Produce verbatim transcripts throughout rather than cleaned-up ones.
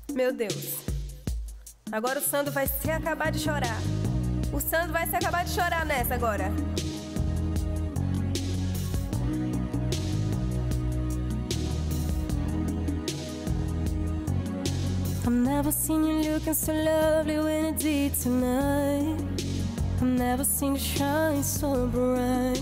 Meu Deus. Agora o Sandro vai se acabar de chorar. O Sandro vai se acabar de chorar nessa agora. I've never seen you looking so lovely when I did tonight. I've never seen you shine so bright.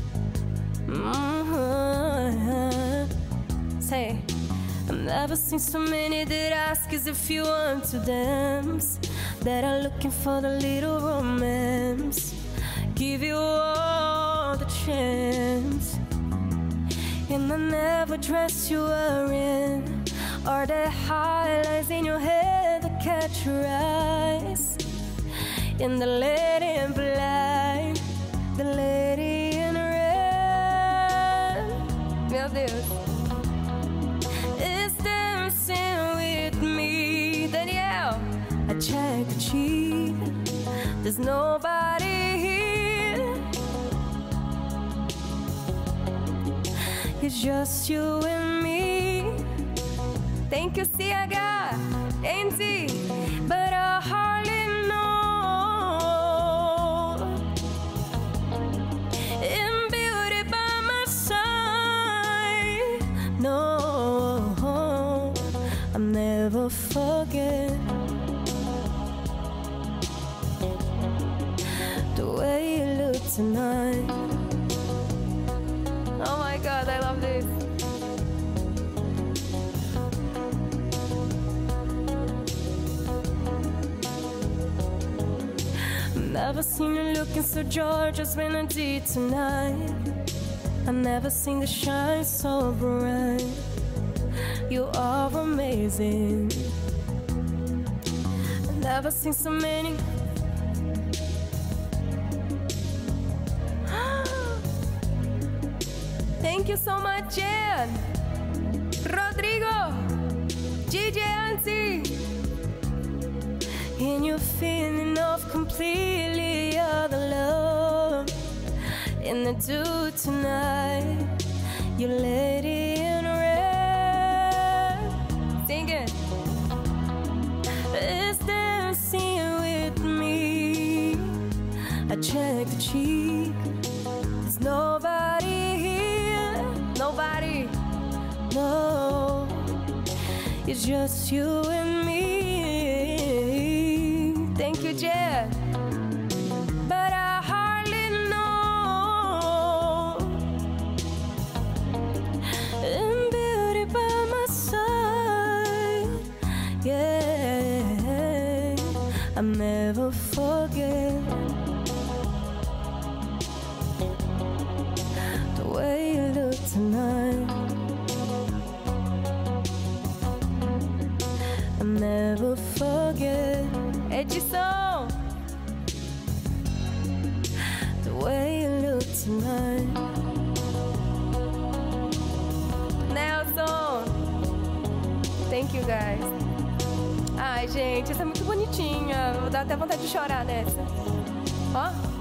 Mm-hmm. Say, I've never seen so many that ask as if you want to dance, that are looking for the little romance. Give you all the chance. And I never dress you are in, or the highlights in your head that catch your eyes. In the lady in black, the lady in red. Meu Deus. Is dancing with me. Danielle, I check the sheet. There's nobody here. It's just you and me. Thank you, C H, N Z. But I hardly know. In beauty by my side. No, I'll never forget the way you look tonight. Oh my God, I love this. Never seen you looking so gorgeous when I did tonight. I've never seen the shine so bright. You are amazing. I've never seen so many. Thank you so much, Jen. Rodrigo, D J Ansi. And you're feeling off completely all the love in the do tonight. You lady in red. Sing it. Is dancing with me. I check the cheek. There's nobody here. Nobody. No, it's just you and me. Thank you, Jen. But I hardly know. And beauty by my side. Yeah, I'll never forget the way you look tonight. I'll never forget Edson. the way you look tonight. Nelson. Thank you, guys. Ai, gente, essa é muito bonitinha. Vou dar até vontade de chorar nessa. Ó.